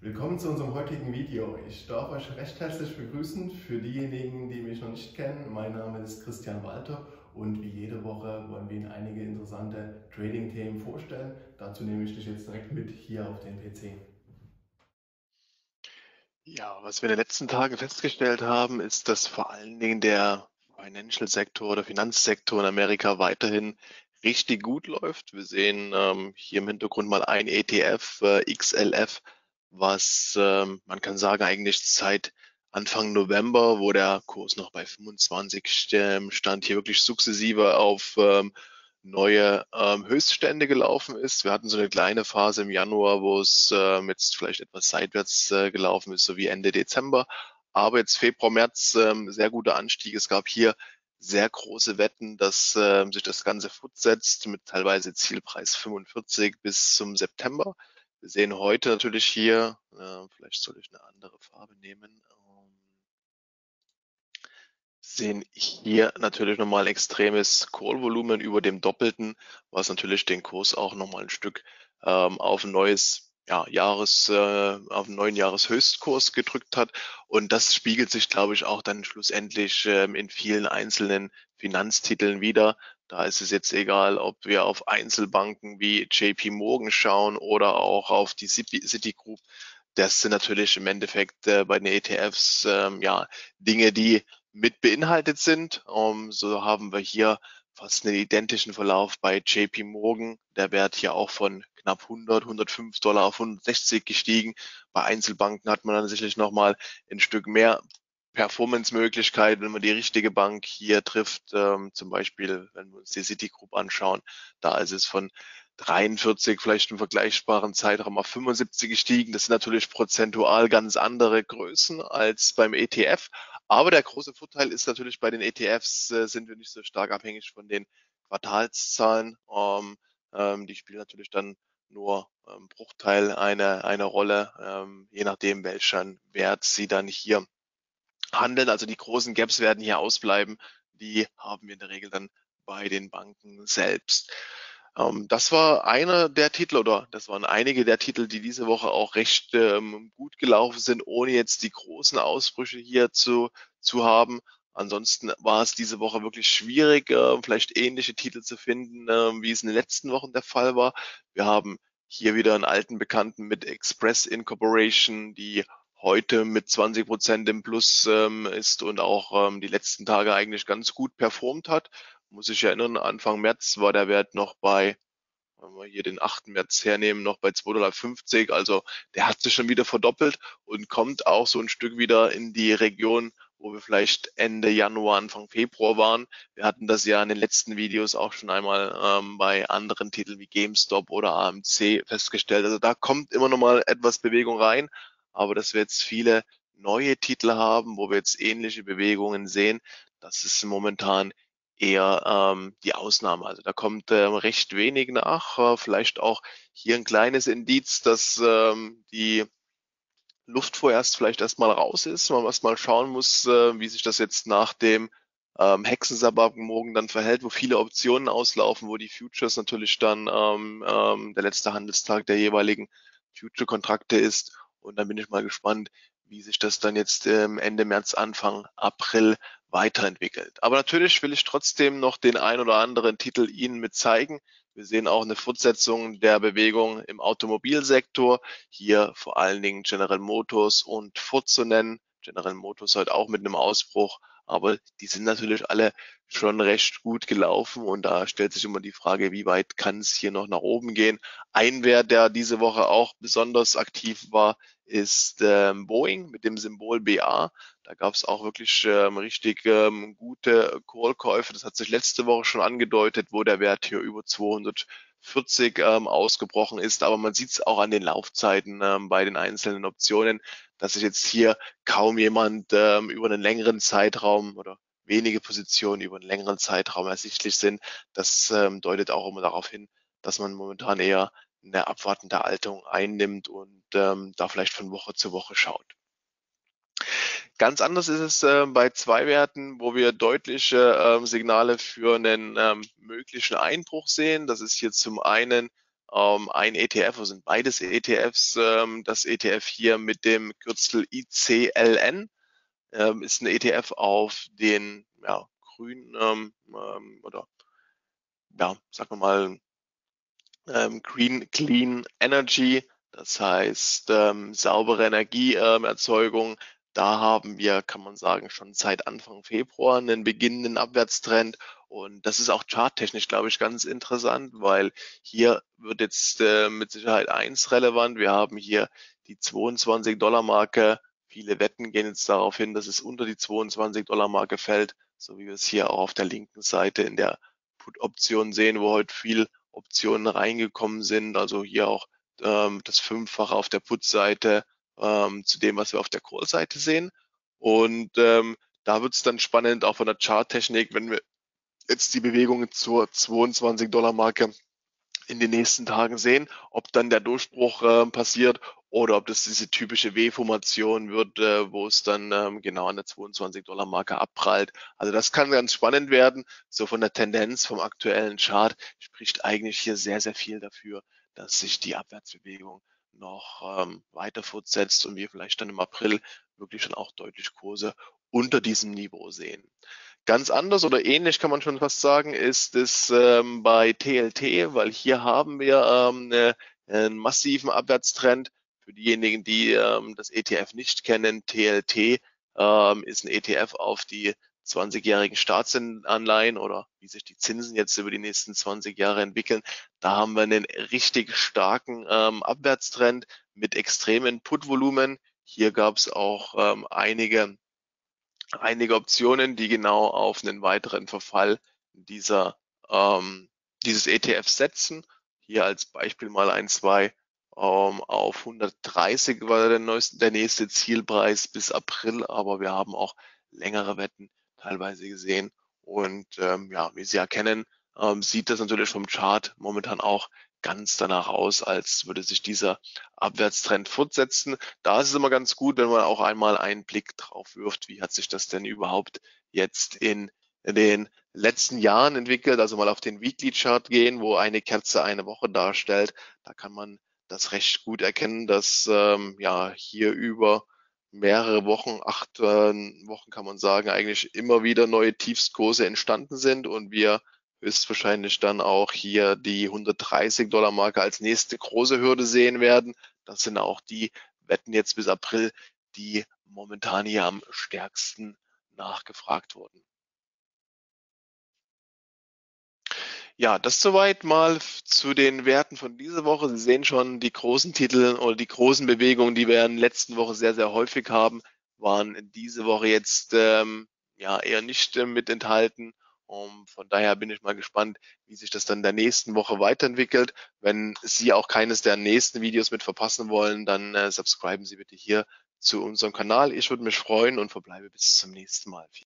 Willkommen zu unserem heutigen Video. Ich darf euch recht herzlich begrüßen. Für diejenigen, die mich noch nicht kennen, mein Name ist Christian Walter und wie jede Woche wollen wir Ihnen einige interessante Trading-Themen vorstellen. Dazu nehme ich dich jetzt direkt mit hier auf den PC. Ja, was wir in den letzten Tagen festgestellt haben, ist, dass vor allen Dingen der Financial-Sektor oder Finanzsektor in Amerika weiterhin richtig gut läuft. Wir sehen hier im Hintergrund mal ein ETF, XLF, was man kann sagen, eigentlich seit Anfang November, wo der Kurs noch bei 25 stand, hier wirklich sukzessive auf neue Höchststände gelaufen ist. Wir hatten so eine kleine Phase im Januar, wo es jetzt vielleicht etwas seitwärts gelaufen ist, so wie Ende Dezember. Aber jetzt Februar, März sehr guter Anstieg. Es gab hier sehr große Wetten, dass sich das Ganze fortsetzt mit teilweise Zielpreis 45 bis zum September. Wir sehen heute natürlich hier, vielleicht soll ich eine andere Farbe nehmen, sehen hier natürlich nochmal extremes Call-Volumen über dem Doppelten, was natürlich den Kurs auch nochmal ein Stück auf ein neues auf einen neuen Jahreshöchstkurs gedrückt hat. Und das spiegelt sich, glaube ich, auch dann schlussendlich in vielen einzelnen Finanztiteln wieder. Da ist es jetzt egal, ob wir auf Einzelbanken wie JP Morgan schauen oder auch auf die Citigroup. Das sind natürlich im Endeffekt bei den ETFs Dinge, die mit beinhaltet sind. So haben wir hier fast einen identischen Verlauf bei JP Morgan. Der Wert hier auch von knapp 100, 105 Dollar auf 160 gestiegen. Bei Einzelbanken hat man dann sicherlich nochmal ein Stück mehr Performance-Möglichkeit, wenn man die richtige Bank hier trifft. Zum Beispiel, wenn wir uns die Citigroup anschauen, da ist es von 43 vielleicht im vergleichbaren Zeitraum auf 75 gestiegen. Das sind natürlich prozentual ganz andere Größen als beim ETF. Aber der große Vorteil ist natürlich, bei den ETFs sind wir nicht so stark abhängig von den Quartalszahlen. Die spielen natürlich dann nur Bruchteil eine Rolle, je nachdem, welchen Wert sie dann hier handeln. Also die großen Gaps werden hier ausbleiben. Die haben wir in der Regel dann bei den Banken selbst. Das war einer der Titel oder das waren einige der Titel, die diese Woche auch recht gut gelaufen sind, ohne jetzt die großen Ausbrüche hier zu haben. Ansonsten war es diese Woche wirklich schwierig, vielleicht ähnliche Titel zu finden, wie es in den letzten Wochen der Fall war. Wir haben hier wieder einen alten Bekannten mit Express Incorporation, die heute mit 20% im Plus ist und auch die letzten Tage eigentlich ganz gut performt hat. Muss ich erinnern, Anfang März war der Wert noch bei, wenn wir hier den 8. März hernehmen, noch bei 2,50 $. Also der hat sich schon wieder verdoppelt und kommt auch so ein Stück wieder in die Region, wo wir vielleicht Ende Januar, Anfang Februar waren. Wir hatten das ja in den letzten Videos auch schon einmal bei anderen Titeln wie GameStop oder AMC festgestellt. Also da kommt immer noch mal etwas Bewegung rein, aber dass wir jetzt viele neue Titel haben, wo wir jetzt ähnliche Bewegungen sehen, das ist momentan eher die Ausnahme. Also da kommt recht wenig nach. Vielleicht auch hier ein kleines Indiz, dass die Luft vorerst vielleicht erstmal raus ist, man erstmal schauen muss, wie sich das jetzt nach dem Hexensabbat morgen dann verhält, wo viele Optionen auslaufen, wo die Futures natürlich dann der letzte Handelstag der jeweiligen Future-Kontrakte ist. Und dann bin ich mal gespannt, wie sich das dann jetzt Ende März, Anfang April weiterentwickelt. Aber natürlich will ich trotzdem noch den ein oder anderen Titel Ihnen mit zeigen. Wir sehen auch eine Fortsetzung der Bewegung im Automobilsektor. Hier vor allen Dingen General Motors und Ford zu nennen. General Motors halt auch mit einem Ausbruch, aber die sind natürlich alle schon recht gut gelaufen und da stellt sich immer die Frage, wie weit kann es hier noch nach oben gehen. Ein Wert, der diese Woche auch besonders aktiv war, ist Boeing mit dem Symbol BA. Da gab es auch wirklich richtig gute Call-Käufe. Das hat sich letzte Woche schon angedeutet, wo der Wert hier über 240 ausgebrochen ist. Aber man sieht es auch an den Laufzeiten bei den einzelnen Optionen, dass sich jetzt hier kaum jemand über einen längeren Zeitraum oder wenige Positionen über einen längeren Zeitraum ersichtlich sind. Das deutet auch immer darauf hin, dass man momentan eher eine abwartende Haltung einnimmt und da vielleicht von Woche zu Woche schaut. Ganz anders ist es bei zwei Werten, wo wir deutliche Signale für einen möglichen Einbruch sehen. Das ist hier zum einen ein ETF, oder sind beides ETFs. Das ETF hier mit dem Kürzel ICLN ist ein ETF auf den grünen oder ja, sagen wir mal Green Clean Energy, das heißt saubere Energieerzeugung. Da haben wir, kann man sagen, schon seit Anfang Februar einen beginnenden Abwärtstrend. Und das ist auch charttechnisch, glaube ich, ganz interessant, weil hier wird jetzt mit Sicherheit eins relevant. Wir haben hier die 22-Dollar-Marke. Viele Wetten gehen jetzt darauf hin, dass es unter die 22-Dollar-Marke fällt, so wie wir es hier auch auf der linken Seite in der Put-Option sehen, wo heute viel Optionen reingekommen sind. Also hier auch das Fünffache auf der Put-Seite zu dem, was wir auf der Call-Seite sehen. Und da wird es dann spannend, auch von der Charttechnik, wenn wir jetzt die Bewegungen zur 22-Dollar-Marke in den nächsten Tagen sehen, ob dann der Durchbruch passiert oder ob das diese typische W-Formation wird, wo es dann genau an der 22-Dollar-Marke abprallt. Also das kann ganz spannend werden. So von der Tendenz vom aktuellen Chart spricht eigentlich hier sehr, sehr viel dafür, dass sich die Abwärtsbewegung noch weiter fortsetzt und wir vielleicht dann im April wirklich schon auch deutlich Kurse unter diesem Niveau sehen. Ganz anders oder ähnlich kann man schon fast sagen, ist es bei TLT, weil hier haben wir einen massiven Abwärtstrend. Für diejenigen, die das ETF nicht kennen, TLT ist ein ETF auf die 20-jährigen Staatsanleihen oder wie sich die Zinsen jetzt über die nächsten 20 Jahre entwickeln. Da haben wir einen richtig starken Abwärtstrend mit extremen Put-Volumen. Hier gab es auch einige Optionen, die genau auf einen weiteren Verfall dieses ETFs setzen. Hier als Beispiel mal ein, zwei. Auf 130 war der nächste Zielpreis bis April, aber wir haben auch längere Wetten teilweise gesehen. Und wie Sie erkennen, sieht das natürlich vom Chart momentan auch ganz danach aus, als würde sich dieser Abwärtstrend fortsetzen. Da ist es immer ganz gut, wenn man auch einmal einen Blick drauf wirft, wie hat sich das denn überhaupt jetzt in den letzten Jahren entwickelt. Also mal auf den Weekly Chart gehen, wo eine Kerze eine Woche darstellt. Da kann man das recht gut erkennen, dass hier über mehrere Wochen, 8 Wochen kann man sagen, eigentlich immer wieder neue Tiefstkurse entstanden sind und wir höchstwahrscheinlich dann auch hier die 130-Dollar-Marke als nächste große Hürde sehen werden. Das sind auch die Wetten jetzt bis April, die momentan hier am stärksten nachgefragt wurden. Ja, das soweit mal zu den Werten von dieser Woche. Sie sehen schon, die großen Titel oder die großen Bewegungen, die wir in der letzten Woche sehr, sehr häufig haben, waren diese Woche jetzt eher nicht mit enthalten. Von daher bin ich mal gespannt, wie sich das dann in der nächsten Woche weiterentwickelt. Wenn Sie auch keines der nächsten Videos mit verpassen wollen, dann subscriben Sie bitte hier zu unserem Kanal. Ich würde mich freuen und verbleibe bis zum nächsten Mal.